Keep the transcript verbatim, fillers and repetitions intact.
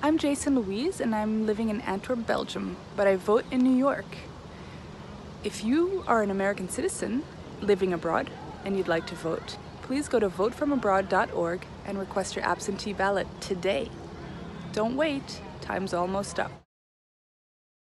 I'm Jason-Louise and I'm living in Antwerp, Belgium, but I vote in New York. If you are an American citizen living abroad and you'd like to vote, please go to vote from abroad dot org and request your absentee ballot today. Don't wait, time's almost up.